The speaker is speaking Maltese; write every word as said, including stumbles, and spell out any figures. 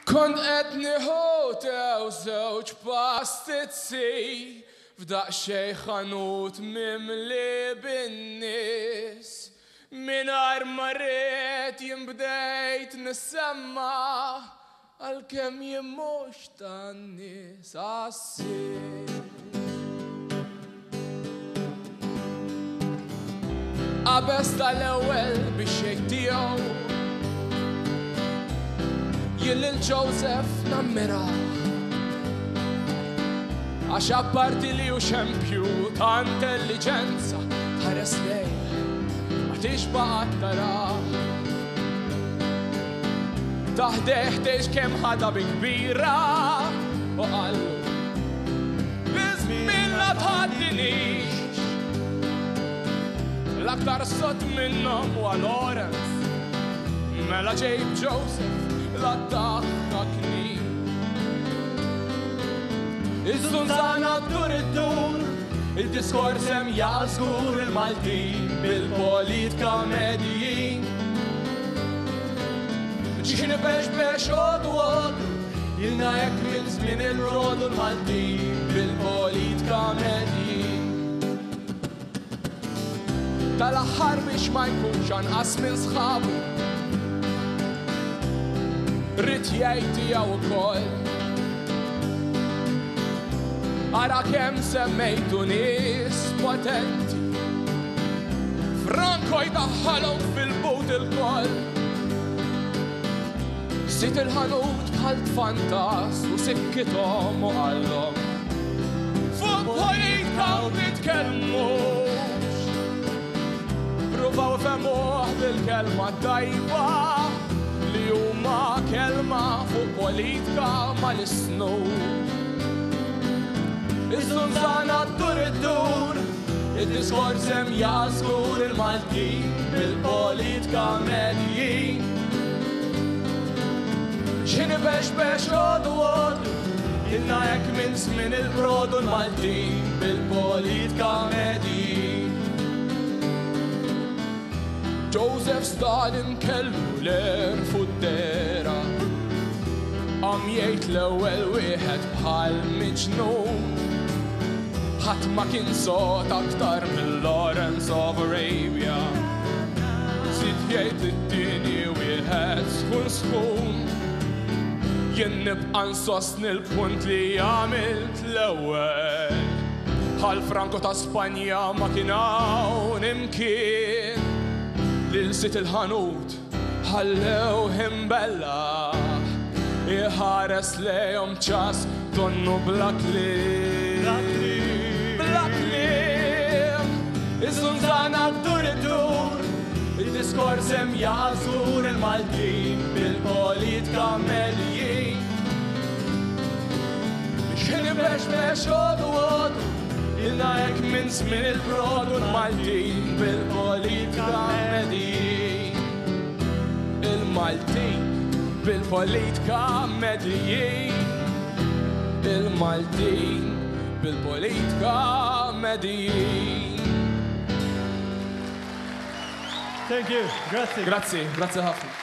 Kont qed nieħu tew żewġ pastizzi f'daqxej ħanut mimli bin-nies. Mingħajr ma rrid jinbdejt nissemma għalkemm jien mhux tan-nies għas-sir. Qabes tal-ewwel biex xejn tiegħu jien lil Joseph nammira għax apparti li hu xempju ta' intelligenza ħares lejn ma tixbaq tara taħdeh tgħix kemm ħadha bi kbira u qallu biżmilla tħaddinix l-aktar sod minnhom huwa Lawrence mela ġejb Joseph l-attakakni. Iż-żunzana ddur id-dur, il-diskors hemm jaqżgur il-Maltin bil-politika Mehdijin. Ġiexini bex bex għodu għodu, jilna jekk minn żmien il-rodu l-Maltin bil-politika Mehdijin. Tal-aħħar biex ma jkunx anqas minn sħabu rrid jgħid tiegħu wkoll. Ara kemm semmejtu nies potenti, Franco jdaħħalhom fil-but il-koll. Sit il-ħanut bħal tfantas u sikkithom u qallhom fuq politika u titkellmux. Pruvaw ifhmuh bil-kelma tajba li huma kelma fuq politika ma nisnu. Iż-żunzana ddur id-dur, id-diskors hemm jaqżgur il-Maltin bil-politika Mehdijin. X'inhi bex bex għodu għodu, ilna jekk minn żmien il-brodu l-Maltin bil-politika Mehdijin. Joseph Stalin kellu l-er fuddera għam jgħid l-ewwel wieħed bħal miġnun. Ħadd ma kien sod aktar mill-Lawrence of Arabia. Żid jgħid it-tieni wieħed sħun sħun. Jien nibqa' nsostni l-punt li għamilt l-ewwel. Bħal Franco ta' Spanja ma kien hawn imkien lil sit il-ħanut ħallew himbella iħares lejhom ċas donnu bla kliem. Bla kliem. Iż-żunzana ddur id-dur, id-diskors hemm jaqżgur il-Maltin bil-politika Mehdijin. X'inhi bex bex għodu għodu, ilna jekk minn żmien il-brodu l-Maltin bil-politika Mehdijin. Il-Maltin bil-politika Mehdijin. Il-Maltin bil-politika Mehdijin. Thank you. Grazie. Grazie, grazie ħafna.